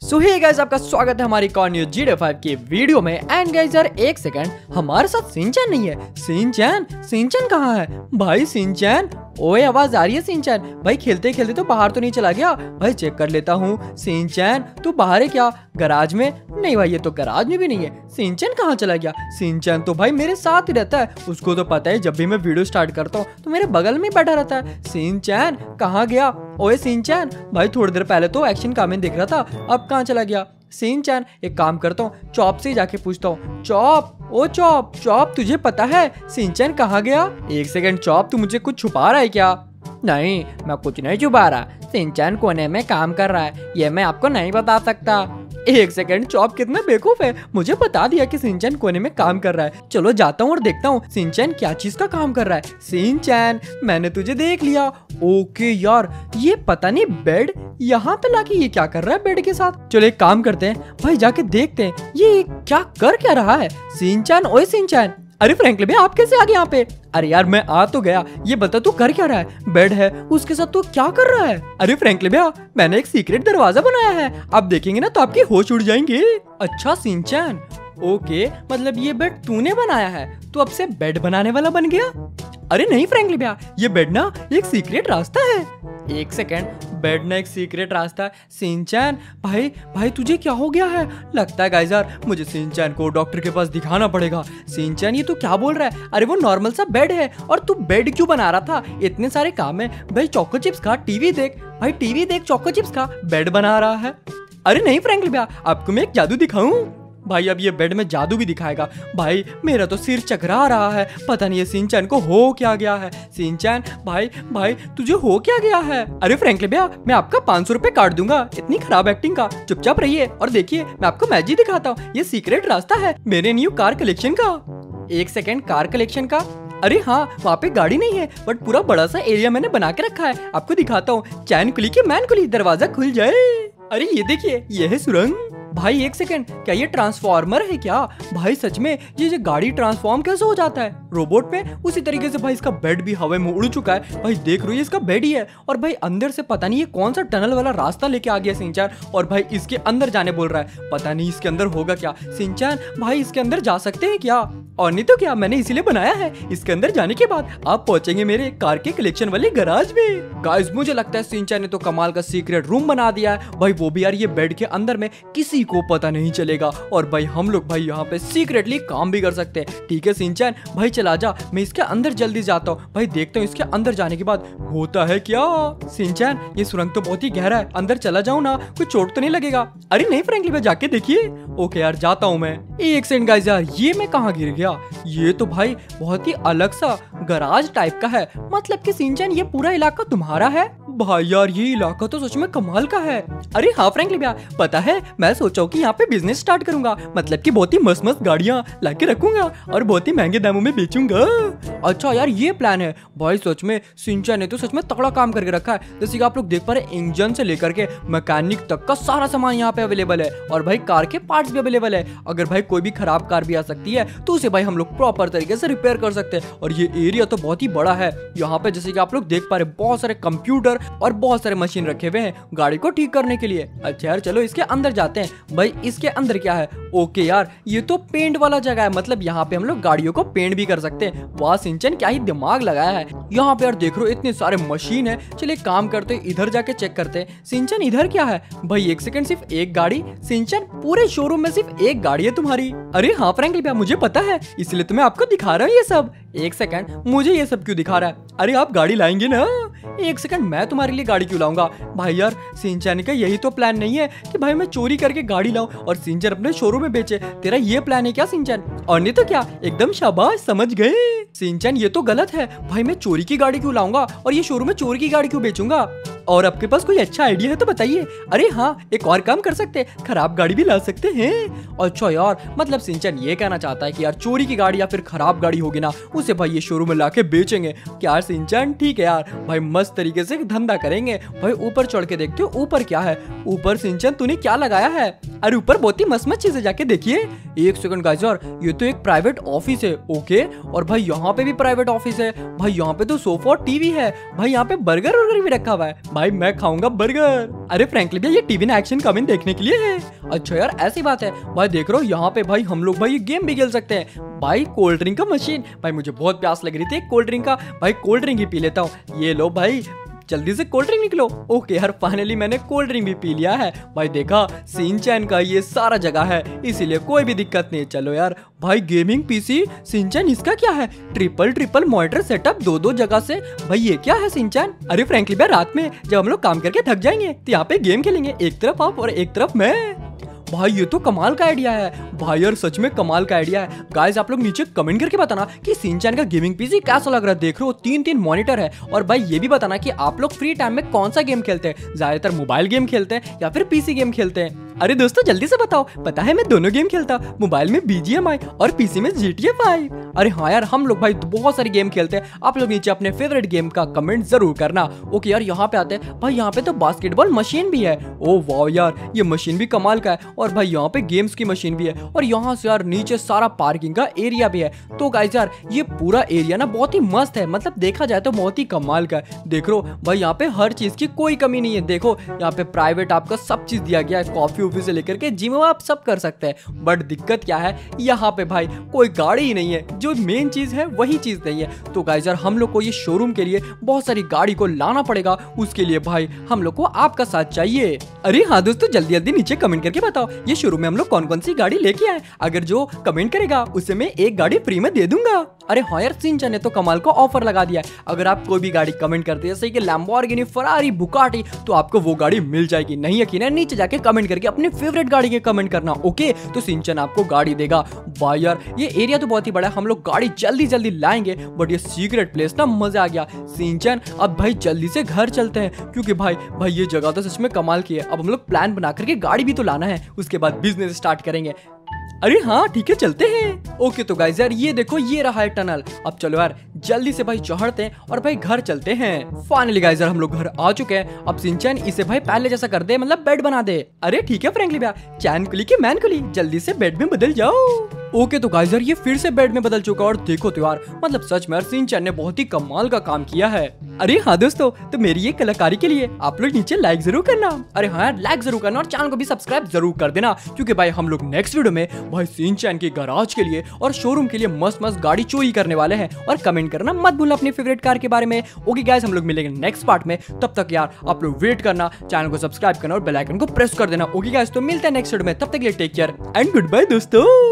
सो hey guys, आपका स्वागत है हमारी कॉन न्यूज GTA 5 की वीडियो में। एंड गाइस यार एक सेकंड, हमारे साथ सिंचैन नहीं है। सिंचैन कहाँ है भाई? सिंचैन, ओए आवाज आ रही है सिंचैन? भाई खेलते खेलते तो बाहर तो नहीं चला गया? भाई चेक कर लेता हूँ। सिंचैन तू बाहर है क्या? गराज में? नहीं भाई, ये तो गराज में भी नहीं है। सिंचैन कहाँ चला गया? सिंचैन तो भाई मेरे साथ ही रहता है, उसको तो पता है जब भी मैं वीडियो स्टार्ट करता हूँ तो मेरे बगल में बैठा रहता है। सिंचैन कहाँ गया? ओए सिंचैन, भाई थोड़ी देर पहले तो एक्शन कामेंट देख रहा था, अब कहाँ चला गया? सिंचैन एक काम करता हूँ, चॉप से जाके पूछता हूँ। चॉप, ओ चॉप तुझे पता है सिंचैन कहाँ गया? एक सेकंड चॉप, तू मुझे कुछ छुपा रहा है क्या? नहीं, मैं कुछ नहीं छुपा रहा। सिंचैन कोने में काम कर रहा है, ये मैं आपको नहीं बता सकता। एक सेकंड, चॉप कितना बेवकूफ है, मुझे बता दिया कि सिंचैन कोने में काम कर रहा है। चलो जाता हूँ और देखता हूँ सिंचैन क्या चीज का काम कर रहा है। सिंचैन, मैंने तुझे देख लिया। ओके यार, ये पता नहीं बेड यहाँ पे लाके ये क्या कर रहा है बेड के साथ। चलो एक काम करते हैं भाई, जाके देखते हैं ये क्या कर क्या रहा है। सिंचैन, ओए सिंचैन, अरे फ्रैंकलिन भैया आप कैसे आ गए यहाँ पे? अरे यार मैं आ तो गया, ये बता तू कर क्या रहा है? बेड है उसके साथ तू क्या कर रहा है? अरे फ्रैंकलिन भैया मैंने एक सीक्रेट दरवाजा बनाया है, आप देखेंगे ना तो आपके होश उड़ जाएंगे। अच्छा सिंचैन, ओके मतलब ये बेड तूने बनाया है, तू अब से बेड बनाने वाला बन गया? अरे नहीं फ्रैंकलिन भैया, ये बेड ना एक सीक्रेट रास्ता है। एक सेकेंड, बेड ना एक सीक्रेट रास्ता है? सिंचैन भाई तुझे क्या हो गया है? लगता है गाइस यार मुझे सिंचैन को डॉक्टर के पास दिखाना पड़ेगा। सिंचैन ये तू क्या बोल रहा है? अरे वो नॉर्मल सा बेड है, और तू बेड क्यों बना रहा था? इतने सारे काम है भाई, चोको चिप्स खा, टीवी देख भाई, टीवी देख, चोको चिप्स खा, बेड बना रहा है। अरे नहीं फ्रैंकलिन भैया, आपको मैं एक जादू दिखाऊं? भाई अब ये बेड में जादू भी दिखाएगा। भाई मेरा तो सिर चकरा रहा है, पता नहीं ये सिंचैन को हो क्या गया है। सिंचैन भाई तुझे हो क्या गया है? अरे फ्रैंकलिन भैया मैं आपका 500 रुपए काट दूंगा, इतनी खराब एक्टिंग का। चुपचाप रहिए और देखिए मैं आपको मैजिक दिखाता हूँ। ये सीक्रेट रास्ता है मेरे न्यू कार कलेक्शन का। एक सेकेंड, कार कलेक्शन का? अरे हाँ, वहाँ पे गाड़ी नहीं है बट पूरा बड़ा सा एरिया मैंने बना के रखा है, आपको दिखाता हूँ। चैन खुली के मैन खुली, दरवाजा खुल जाए। अरे ये देखिए, ये है सुरंग। भाई एक सेकंड, क्या ये ट्रांसफॉर्मर है क्या? भाई सच में ये गाड़ी ट्रांसफॉर्म कैसे हो जाता है रोबोट में? उसी तरीके से भाई इसका बेड भी हवा में उड़ चुका है। भाई देख रही है, इसका बेड ही है, और भाई अंदर से पता नहीं ये कौन सा टनल वाला रास्ता लेके आ गया सिंचैन, और भाई इसके अंदर जाने बोल रहा है। पता नहीं इसके अंदर होगा क्या। सिंचैन भाई इसके अंदर जा सकते हैं क्या? और नहीं तो क्या, मैंने इसीलिए बनाया है। इसके अंदर जाने के बाद आप पहुंचेंगे मेरे कार के कलेक्शन वाले गराज में। गाइस मुझे लगता है सिंचैन ने तो कमाल का सीक्रेट रूम बना दिया है भाई, वो भी यार ये बेड के अंदर में, किसी को पता नहीं चलेगा, और भाई हम लोग भाई यहाँ पे सीक्रेटली काम भी कर सकते हैं। ठीक है सिंचैन भाई चला जा, मैं इसके अंदर जल्दी जाता हूँ। भाई देखता हूँ इसके अंदर जाने के बाद होता है क्या। सिंचैन ये सुरंग तो बहुत ही गहरा है, अंदर चला जाऊँ ना, कुछ चोट तो नहीं लगेगा? अरे नहीं फ्रैंकलिन भैया जाके देखिए। ओके यार जाता हूँ मैं। एक सेकंड गाइस यार, ये मैं कहाँ गिर गया? ये तो भाई बहुत ही अलग सा गराज टाइप का है, मतलब कि सिंचैन ये पूरा इलाका तुम्हारा है? भाई यार ये इलाका तो सच में कमाल का है। अरे हाँ फ्रैंकलिन भैया पता है, मैं सोचा हूँ कि यहाँ पे बिजनेस स्टार्ट करूंगा, मतलब कि बहुत ही मस्त मस्त गाड़ियाँ लाके रखूंगा और बहुत ही महंगे दामों में बेचूंगा। अच्छा यार ये प्लान है भाई, सच में सिंचैन ने तो सच में तगड़ा काम करके रखा है। जैसे कि आप लोग देख पा रहे, इंजन से लेकर के मैकेनिक तक का सारा सामान यहाँ पे अवेलेबल है, और भाई कार के पार्ट्स भी अवेलेबल है। अगर भाई कोई भी खराब कार भी आ सकती है तो उसे भाई हम लोग प्रॉपर तरीके से रिपेयर कर सकते हैं। और ये एरिया तो बहुत ही बड़ा है, यहाँ पे जैसे कि आप लोग देख पा रहे बहुत सारे कंप्यूटर और बहुत सारे मशीन रखे हुए हैं गाड़ी को ठीक करने के लिए। अच्छा यार चलो इसके अंदर जाते हैं। भाई इसके अंदर क्या है? ओके यार ये तो पेंट वाला जगह है, मतलब यहाँ पे हम लोग गाड़ियों को पेंट भी कर सकते हैं। वाह सिंचैन क्या ही दिमाग लगाया है। यहाँ पे यार देख रहे हो इतने सारे मशीन है। चलिए काम करते हैं, इधर जाके चेक करते हैं। सिंचैन इधर क्या है? भाई एक सेकंड, सिर्फ एक गाड़ी? सिंचैन पूरे शोरूम में सिर्फ एक गाड़ी है तुम्हारी? अरे हाँ फ्रैंकलिन भैया मुझे पता है, इसलिए तो मैं आपको दिखा रहा हूँ ये सब। एक सेकंड, मुझे ये सब क्यों दिखा रहा है? अरे आप गाड़ी लाएंगे ना? एक सेकंड, मैं तुम्हारे लिए गाड़ी क्यों लाऊंगा? भाई यार सिंचैन का यही तो प्लान नहीं है कि भाई मैं चोरी करके गाड़ी लाऊं और सिंचैन अपने शोरूम में बेचे। तेरा ये प्लान है क्या सिंचैन? और नहीं तो क्या, एकदम शाबाश, समझ गए। सिंचैन ये तो गलत है भाई, मैं चोरी की गाड़ी क्यों लाऊंगा और ये शोरूम में चोरी की गाड़ी क्यों बेचूंगा? और आपके पास कोई अच्छा आइडिया है तो बताइए। अरे हाँ एक और काम कर सकते हैं, खराब गाड़ी भी ला सकते हैं। अच्छा यार मतलब सिंचैन ये कहना चाहता है कि यार चोरी की गाड़ी या फिर खराब गाड़ी होगी ना, उसे भाई ये शोरूम में लाके बेचेंगे। क्या सिंचैन? ठीक है यार भाई, मस्त तरीके से धंधा करेंगे। भाई ऊपर चढ़ के देखते हो ऊपर क्या है? ऊपर सिंचैन तूने क्या लगाया है? अरे ऊपर बहुत ही मस्त मस्त चीजें, जाके देखिए। एक सेकंड गाइस यार, ये तो एक प्राइवेट ऑफिस है। ओके, और भाई यहाँ पे भी प्राइवेट ऑफिस है। भाई यहाँ पे तो सोफा और टीवी है। भाई यहाँ पे बर्गर वर्गर भी रखा हुआ है। भाई मैं खाऊंगा बर्गर। अरे फ्रैंकली भैया ये टीवी ना एक्शन कमिंग देखने के लिए है। अच्छा यार ऐसी बात है भाई, देख रहे हो यहाँ पे भाई हम लोग भाई ये गेम भी खेल सकते हैं। भाई कोल्ड ड्रिंक का मशीन, भाई मुझे बहुत प्यास लग रही थी कोल्ड ड्रिंक का, भाई कोल्ड ड्रिंक ही पी लेता हूँ। ये लो भाई जल्दी से कोल्ड ड्रिंक निकलो। ओके यार फाइनली मैंने कोल्ड ड्रिंक भी पी लिया है। भाई देखा शिनचैन का ये सारा जगह है, इसीलिए कोई भी दिक्कत नहीं। चलो यार भाई गेमिंग पीसी शिनचैन, इसका क्या है? ट्रिपल मॉनिटर सेटअप दो जगह से। भाई ये क्या है शिनचैन? अरे फ्रैंकली भैया रात में जब हम लोग काम करके थक जाएंगे तो यहाँ पे गेम खेलेंगे, एक तरफ आप और एक तरफ मैं। भाई ये तो कमाल का आइडिया है भाई, यार सच में कमाल का आइडिया है। गाइस आप लोग नीचे कमेंट करके बताना कि शिनचैन का गेमिंग पीसी कैसा लग रहा है। देख रहे हो 3 मॉनिटर है। और भाई ये भी बताना कि आप लोग फ्री टाइम में कौन सा गेम खेलते हैं, ज्यादातर मोबाइल गेम खेलते हैं या फिर पीसी गेम खेलते हैं। अरे दोस्तों जल्दी से बताओ। पता है मैं दोनों गेम खेलता, मोबाइल में BGMI और पीसी में GTA 5। अरे हाँ यार हम लोग भाई बहुत सारी गेम खेलते हैं। आप लोग नीचे अपने फेवरेट गेम का कमेंट जरूर करना। ओके यार यहाँ पे आते हैं भाई, यहाँ पे तो बास्केटबॉल मशीन भी है। ओ वाह यार ये मशीन भी कमाल का है। और भाई यहाँ पे गेम्स की मशीन भी है। और यहाँ से यार नीचे सारा पार्किंग का एरिया भी है। तो गाइस यार ये पूरा एरिया ना बहुत ही मस्त है, मतलब देखा जाए तो बहुत ही कमाल का है। देख लो भाई यहाँ पे हर चीज की कोई कमी नहीं है। देखो यहाँ पे प्राइवेट आपका सब चीज दिया गया है, कॉफी ऑफिस से लेकर के जिम आप सब कर सकते हैं। बट दिक्कत क्या है, यहाँ पे भाई कोई गाड़ी ही नहीं है। जो मेन चीज है वही चीज नहीं है। तो गाइस यार हम लोग को ये शोरूम के लिए बहुत सारी गाड़ी को लाना पड़ेगा। उसके लिए भाई हम लोग को आपका साथ चाहिए। अरे हाँ दोस्तों जल्दी जल्दी नीचे कमेंट करके बताओ ये शोरूम में हम लोग कौन कौन सी गाड़ी लेके आए। अगर जो कमेंट करेगा उसे मैं एक गाड़ी फ्री में दे दूंगा। अरे हाँ यार शिनचैन ने तो कमाल का ऑफर लगा दिया है। अगर आप कोई भी गाड़ी कमेंट करते हैं जैसे कि लैम्बोर्गिनी, फरारी, बुगाटी, तो आपको वो गाड़ी मिल जाएगी। नहीं यकीन है नीचे जाके कमेंट करके अपनी फेवरेट गाड़ी के कमेंट करना। ओके तो शिनचैन आपको गाड़ी देगा। भाई यार ये एरिया तो बहुत ही बड़ा है, हम लोग गाड़ी जल्दी जल्दी लाएंगे। बट ये सीक्रेट प्लेस ना मजा आ गया। शिनचैन अब भाई जल्दी से घर चलते हैं, क्योंकि भाई ये जगह तो सच में कमाल की है। अब हम लोग प्लान बना करके गाड़ी भी तो लाना है, उसके बाद बिजनेस स्टार्ट करेंगे। अरे हाँ ठीक है चलते हैं। ओके तो गाइस यार ये देखो ये रहा है टनल। अब चलो यार जल्दी से भाई चढ़ते हैं और भाई घर चलते हैं। फाइनली गाइस यार हम लोग घर आ चुके हैं। अब शिनचैन इसे भाई पहले जैसा कर दे, मतलब बेड बना दे। अरे ठीक है फ्रैंकली भैया, चैन कुली की मैन कुली, जल्दी से बेड में बदल जाओ। ओके तो गाइस यार ये फिर से बेड में बदल चुका। और देखो तो यार मतलब सच में शिनचैन ने बहुत ही कमाल का काम किया है। अरे हाँ दोस्तों तो मेरी ये कलाकारी के लिए आप लोग नीचे लाइक जरूर करना। अरे हाँ यार लाइक जरूर करना और चैनल को भी सब्सक्राइब जरूर कर देना, क्योंकि भाई हम लोग नेक्स्ट वीडियो में भाई शिनचैन के गैराज के लिए और शोरूम के लिए मस्त मस्त गाड़ी चोरी करने वाले हैं। और कमेंट करना मत भूलना अपनी फेवरेट कार के बारे में। ओके गाइस हम लोग मिलेंगे नेक्स्ट पार्ट में, तब तक यार आप लोग वेट करना, चैनल को सब्सक्राइब करना और बेल आइकन को प्रेस कर देना। ओके गाइस तो मिलते हैं नेक्स्ट वीडियो में, तब तक के लिए take care and goodbye दोस्तों।